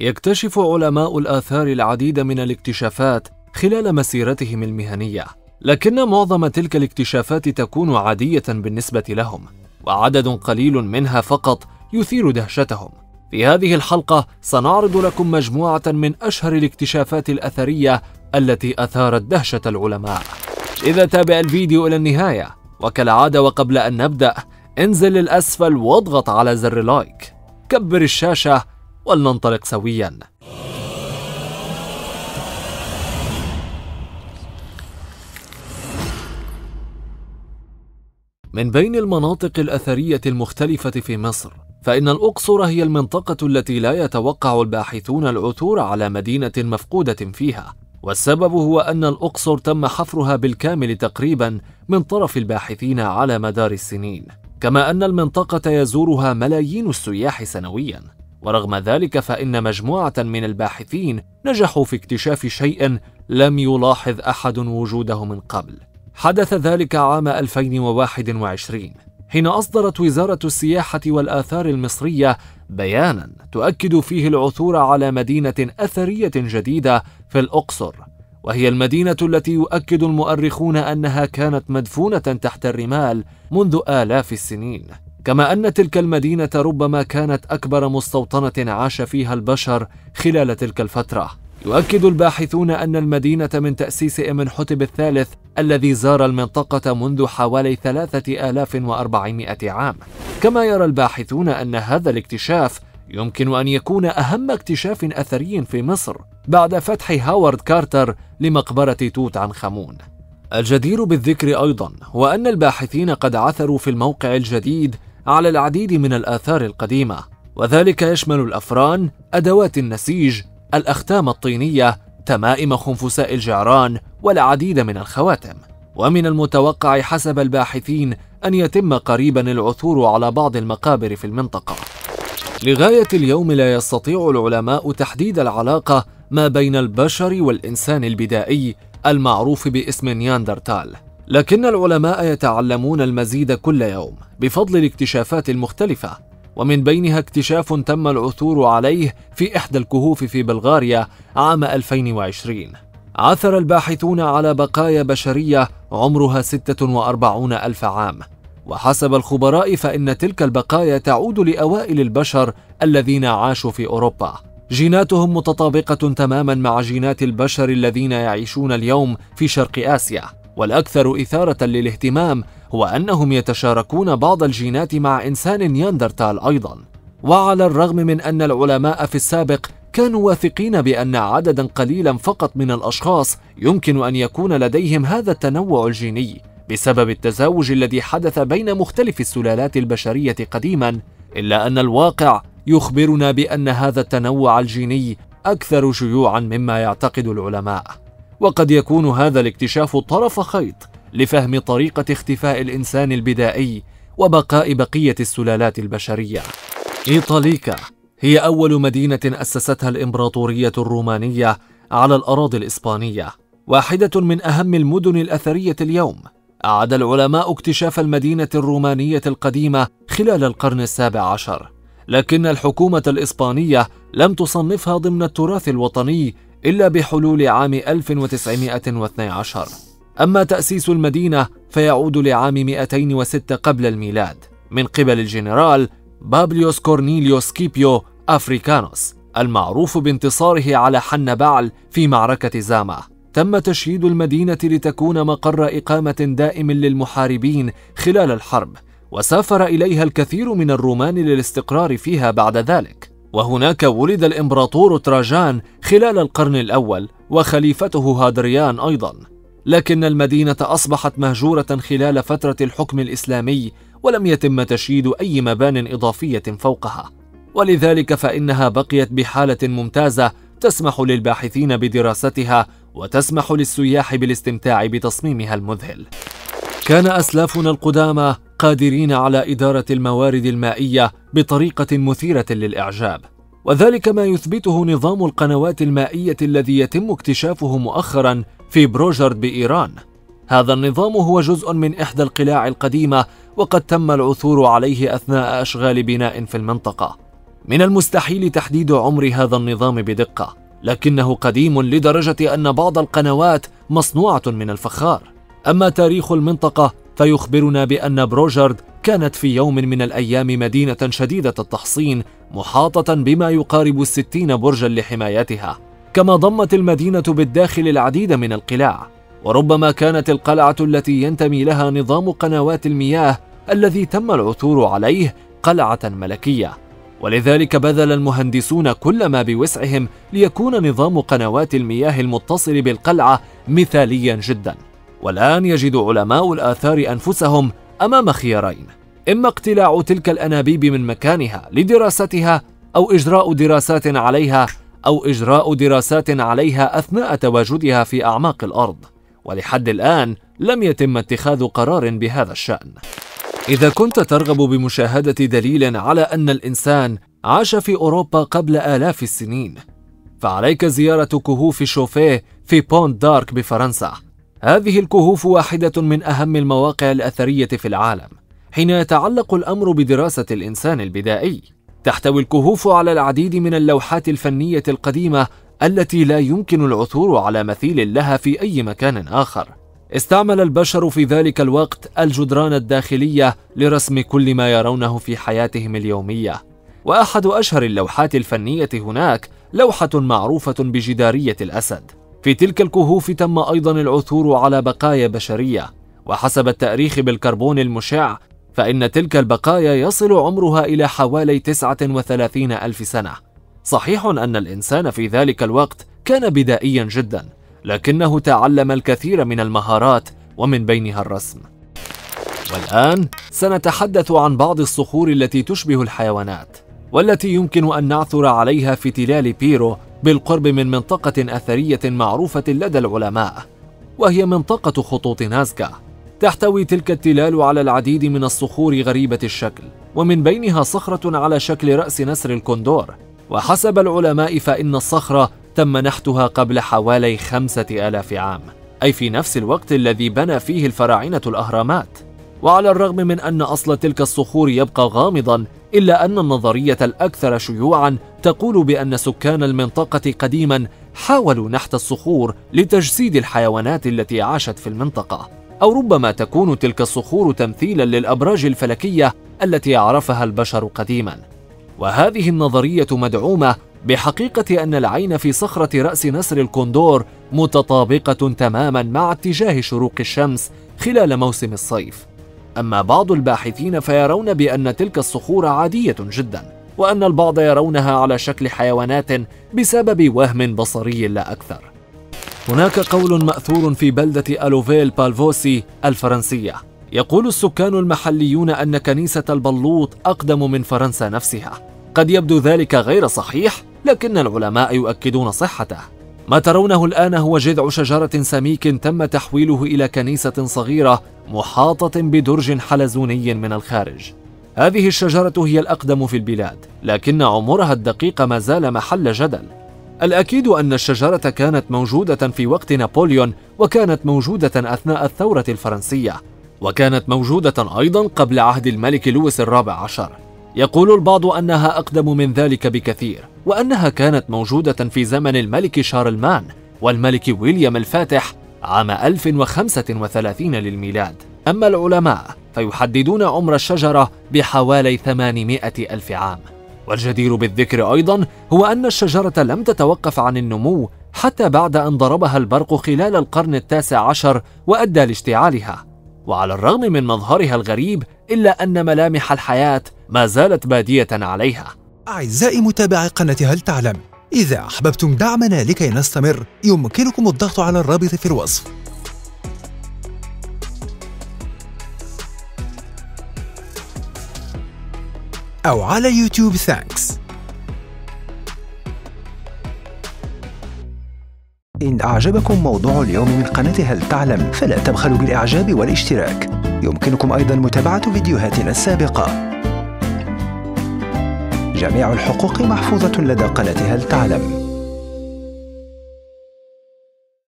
يكتشف علماء الآثار العديد من الاكتشافات خلال مسيرتهم المهنية، لكن معظم تلك الاكتشافات تكون عادية بالنسبة لهم، وعدد قليل منها فقط يثير دهشتهم. في هذه الحلقة سنعرض لكم مجموعة من أشهر الاكتشافات الأثرية التي أثارت دهشة العلماء. إذا تابع الفيديو إلى النهاية، وكالعادة وقبل أن نبدأ انزل للأسفل واضغط على زر لايك، كبر الشاشة ولننطلق سويا. من بين المناطق الأثرية المختلفة في مصر، فإن الأقصر هي المنطقة التي لا يتوقع الباحثون العثور على مدينة مفقودة فيها، والسبب هو أن الأقصر تم حفرها بالكامل تقريبا من طرف الباحثين على مدار السنين، كما أن المنطقة يزورها ملايين السياح سنويا. ورغم ذلك فإن مجموعة من الباحثين نجحوا في اكتشاف شيء لم يلاحظ أحد وجوده من قبل. حدث ذلك عام 2021 حين أصدرت وزارة السياحة والآثار المصرية بيانا تؤكد فيه العثور على مدينة أثرية جديدة في الأقصر، وهي المدينة التي يؤكد المؤرخون أنها كانت مدفونة تحت الرمال منذ آلاف السنين، كما أن تلك المدينة ربما كانت أكبر مستوطنة عاش فيها البشر خلال تلك الفترة. يؤكد الباحثون أن المدينة من تأسيس إمنحتب الثالث الذي زار المنطقة منذ حوالي 3400 عام. كما يرى الباحثون أن هذا الاكتشاف يمكن أن يكون أهم اكتشاف أثري في مصر بعد فتح هاورد كارتر لمقبرة توت عنخ آمون. الجدير بالذكر أيضا هو أن الباحثين قد عثروا في الموقع الجديد على العديد من الآثار القديمة، وذلك يشمل الأفران، أدوات النسيج، الأختام الطينية، تمائم خنفساء الجعران، والعديد من الخواتم. ومن المتوقع حسب الباحثين أن يتم قريبا العثور على بعض المقابر في المنطقة. لغاية اليوم لا يستطيع العلماء تحديد العلاقة ما بين البشر والإنسان البدائي المعروف باسم نياندرتال، لكن العلماء يتعلمون المزيد كل يوم بفضل الاكتشافات المختلفة، ومن بينها اكتشاف تم العثور عليه في إحدى الكهوف في بلغاريا عام 2020. عثر الباحثون على بقايا بشرية عمرها 46 ألف عام، وحسب الخبراء فإن تلك البقايا تعود لأوائل البشر الذين عاشوا في أوروبا. جيناتهم متطابقة تماما مع جينات البشر الذين يعيشون اليوم في شرق آسيا، والأكثر إثارة للاهتمام هو أنهم يتشاركون بعض الجينات مع إنسان نياندرتال أيضا. وعلى الرغم من أن العلماء في السابق كانوا واثقين بأن عددا قليلا فقط من الأشخاص يمكن أن يكون لديهم هذا التنوع الجيني بسبب التزاوج الذي حدث بين مختلف السلالات البشرية قديما، إلا أن الواقع يخبرنا بأن هذا التنوع الجيني أكثر شيوعا مما يعتقد العلماء، وقد يكون هذا الاكتشاف طرف خيط لفهم طريقة اختفاء الإنسان البدائي وبقاء بقية السلالات البشرية. إيطاليكا هي أول مدينة أسستها الإمبراطورية الرومانية على الأراضي الإسبانية، واحدة من أهم المدن الأثرية اليوم. أعاد العلماء اكتشاف المدينة الرومانية القديمة خلال القرن السابع عشر، لكن الحكومة الإسبانية لم تصنفها ضمن التراث الوطني إلا بحلول عام 1912. أما تأسيس المدينة فيعود لعام 206 قبل الميلاد من قبل الجنرال بابليوس كورنيليوس سكيبيو أفريكانوس المعروف بانتصاره على حنبال في معركة زاما. تم تشييد المدينة لتكون مقر إقامة دائم للمحاربين خلال الحرب، وسافر إليها الكثير من الرومان للاستقرار فيها بعد ذلك. وهناك ولد الإمبراطور تراجان خلال القرن الأول وخليفته هادريان أيضا، لكن المدينة أصبحت مهجورة خلال فترة الحكم الإسلامي ولم يتم تشييد أي مبان إضافية فوقها، ولذلك فإنها بقيت بحالة ممتازة تسمح للباحثين بدراستها وتسمح للسياح بالاستمتاع بتصميمها المذهل. كان أسلافنا القدامى قادرين على إدارة الموارد المائية بطريقة مثيرة للإعجاب، وذلك ما يثبته نظام القنوات المائية الذي يتم اكتشافه مؤخرا في بروجرد بإيران. هذا النظام هو جزء من إحدى القلاع القديمة، وقد تم العثور عليه أثناء أشغال بناء في المنطقة. من المستحيل تحديد عمر هذا النظام بدقة، لكنه قديم لدرجة أن بعض القنوات مصنوعة من الفخار. أما تاريخ المنطقة فيخبرنا بأن بروجرد كانت في يوم من الأيام مدينة شديدة التحصين محاطة بما يقارب 60 برجا لحمايتها، كما ضمت المدينة بالداخل العديد من القلاع، وربما كانت القلعة التي ينتمي لها نظام قنوات المياه الذي تم العثور عليه قلعة ملكية، ولذلك بذل المهندسون كل ما بوسعهم ليكون نظام قنوات المياه المتصل بالقلعة مثاليا جدا. والآن يجد علماء الآثار أنفسهم أمام خيارين: إما اقتلاع تلك الأنابيب من مكانها لدراستها، أو إجراء دراسات عليها أثناء تواجدها في أعماق الأرض، ولحد الآن لم يتم اتخاذ قرار بهذا الشأن. إذا كنت ترغب بمشاهدة دليل على أن الإنسان عاش في أوروبا قبل آلاف السنين، فعليك زيارة كهوف شوفيه في بونت دارك بفرنسا. هذه الكهوف واحدة من أهم المواقع الأثرية في العالم حين يتعلق الأمر بدراسة الإنسان البدائي. تحتوي الكهوف على العديد من اللوحات الفنية القديمة التي لا يمكن العثور على مثيل لها في أي مكان آخر. استعمل البشر في ذلك الوقت الجدران الداخلية لرسم كل ما يرونه في حياتهم اليومية، وأحد أشهر اللوحات الفنية هناك لوحة معروفة بجدارية الأسد. في تلك الكهوف تم أيضا العثور على بقايا بشرية، وحسب التأريخ بالكربون المشع فإن تلك البقايا يصل عمرها إلى حوالي 39 ألف سنة. صحيح أن الإنسان في ذلك الوقت كان بدائيا جدا، لكنه تعلم الكثير من المهارات ومن بينها الرسم. والآن سنتحدث عن بعض الصخور التي تشبه الحيوانات، والتي يمكن أن نعثر عليها في تلال بيرو بالقرب من منطقة أثرية معروفة لدى العلماء، وهي منطقة خطوط نازكا. تحتوي تلك التلال على العديد من الصخور غريبة الشكل، ومن بينها صخرة على شكل رأس نسر الكوندور، وحسب العلماء فإن الصخرة تم نحتها قبل حوالي 5000 عام، أي في نفس الوقت الذي بنى فيه الفراعنة الأهرامات. وعلى الرغم من أن أصل تلك الصخور يبقى غامضا، إلا أن النظرية الأكثر شيوعا تقول بأن سكان المنطقة قديما حاولوا نحت الصخور لتجسيد الحيوانات التي عاشت في المنطقة، أو ربما تكون تلك الصخور تمثيلا للأبراج الفلكية التي عرفها البشر قديما. وهذه النظرية مدعومة بحقيقة أن العين في صخرة رأس نسر الكوندور متطابقة تماما مع اتجاه شروق الشمس خلال موسم الصيف. أما بعض الباحثين فيرون بأن تلك الصخور عادية جدا، وأن البعض يرونها على شكل حيوانات بسبب وهم بصري لا أكثر. هناك قول مأثور في بلدة ألوفيل بالفوسي الفرنسية، يقول السكان المحليون أن كنيسة البلوط أقدم من فرنسا نفسها. قد يبدو ذلك غير صحيح، لكن العلماء يؤكدون صحته. ما ترونه الآن هو جذع شجرة سميك تم تحويله إلى كنيسة صغيرة محاطة بدرج حلزوني من الخارج. هذه الشجرة هي الأقدم في البلاد، لكن عمرها الدقيق ما زال محل جدل. الأكيد أن الشجرة كانت موجودة في وقت نابليون، وكانت موجودة أثناء الثورة الفرنسية، وكانت موجودة أيضا قبل عهد الملك لويس الرابع عشر. يقول البعض أنها أقدم من ذلك بكثير، وأنها كانت موجودة في زمن الملك شارلمان والملك ويليام الفاتح عام 1035 للميلاد. أما العلماء فيحددون عمر الشجرة بحوالي 800 ألف عام. والجدير بالذكر أيضا هو أن الشجرة لم تتوقف عن النمو حتى بعد أن ضربها البرق خلال القرن التاسع عشر وأدى لاشتعالها. وعلى الرغم من مظهرها الغريب، إلا أن ملامح الحياة ما زالت بادية عليها. أعزائي متابعي قناة هل تعلم، إذا أحببتم دعمنا لكي نستمر يمكنكم الضغط على الرابط في الوصف. أو على يوتيوب ثانكس. إن أعجبكم موضوع اليوم من قناة هل تعلم فلا تبخلوا بالإعجاب والاشتراك. يمكنكم أيضا متابعة فيديوهاتنا السابقة. جميع الحقوق محفوظة لدى قناة هل تعلم.